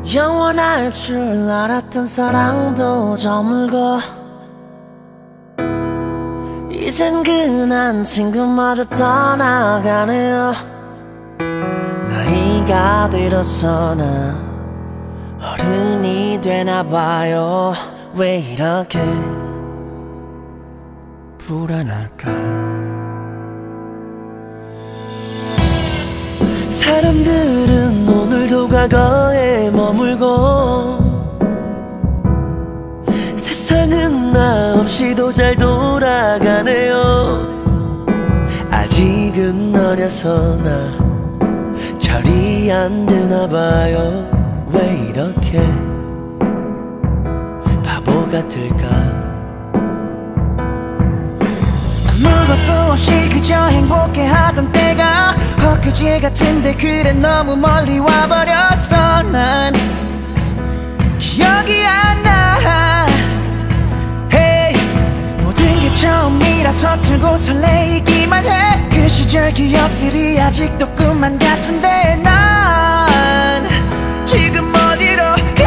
영원할 줄 알았던 사랑도 저물고 이젠 그난 친구마저 떠나가네요. 나이가 들어서 나 어른이 되나봐요. 왜 이렇게 불안할까? 사람들은 오늘도 과거에 머물고 세상은 나 없이도 잘 돌아가네요. 아직은 어려서 나 철이 안 드나봐요. 왜 이렇게 바보 같을까? 아무것도 없이 그저 행복해하던 때가 엊그제 같은데 그래 너무 멀리 와버렸어. 난 기억이 안 나. hey, 모든 게 처음이라 서툴고 설레이기만 해. 그 시절 기억들이 아직도 꿈만 같은데 난 지금 어디로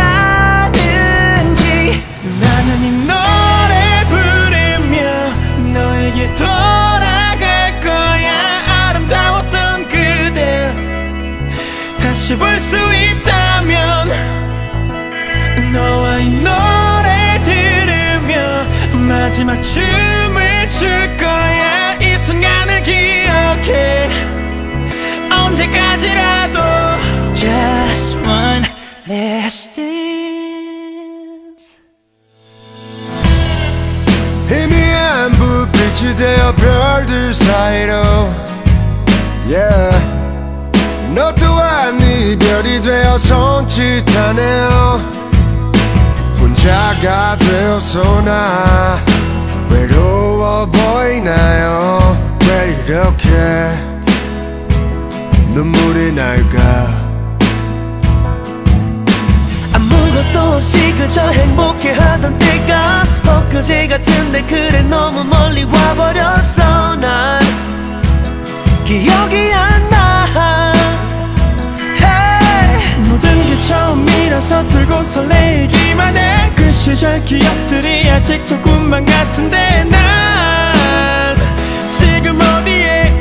가는지. 나는 이 노래 부르며 너에게 돌아갈 거야. 아름다웠던 그대 다시 볼 수 있다면 너와 이 노래 들으며 마지막 춤을 출 거야. 이 순간을 기억해 언제까지라도. Just one last dance. 희미한 불빛이 되어 별들 사이로 yeah. 너 또한 이별이 되어 손짓하네요. 혼자가 되어서 나 외로워 보이나요? 왜 이렇게 눈물이 날까? 아무것도 없이 그저 행복해하던 때가 엊그제 같은데 그래 너무 멀리 와버렸어. 난 기억이 안 나. hey, 모든 게 처음이라 서툴고 설레이기만 해. 그 시절 기억들이 아직도 꿈만 같은데 난 지금 어디에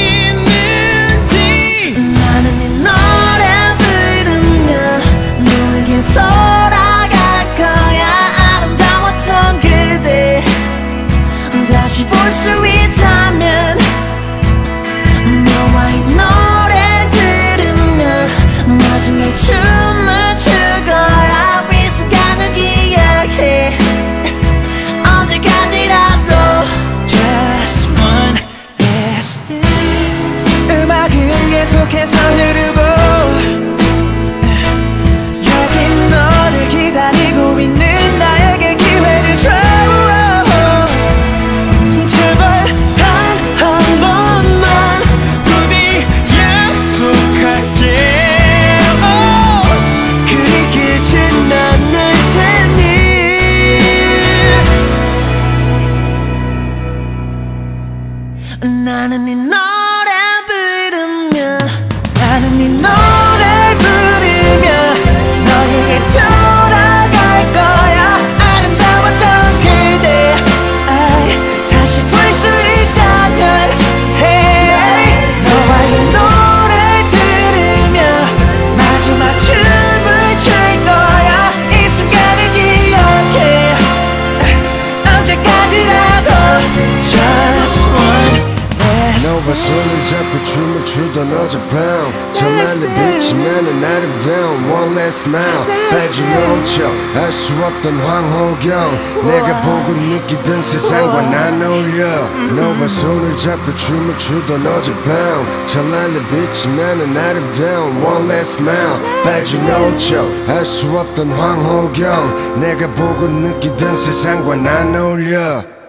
있는지. 나는 이 노래 부르며 너에게 돌아갈 거야. 아름다웠던 그대 다시 볼 수 있다면 너와 이 노래 들으며 마지막 춤을 출 거야. 이 순간을 기억해 언제까지라도. Just one last dance. 음악은 계속해서 흐르고 여긴 너를 기다리고 있는 나에게 기회를 줘. 제발 단 한 번만 부디 약속할게. 그리 길진 않을 테니. 나는 이 노래 부르며 나는 이 노래 부르며 너에게 돌아갈 거야. 아름다웠던 그대 다시 볼 수 있다면 hey, 너와 이 노래 들으며 마지막 춤을 출 거야. 이 순간을 기억해 언제까지라도. Just one last 너와 손을 잡고 춤을 추던 어젯밤 찬란히 빛이 나는 아름다운 one last smile. 빠져놓은 척 알 수 없던 황홀경 내가 보고 느끼던 세상과 난 어울려. 너와 손을 잡고 춤을 추던 어젯밤 찬란히 빛이 나는 아름다운 one last smile. 빠져놓은 척 알 수 없던 황홀경 내가 보고 느끼던 세상과 난 어울려.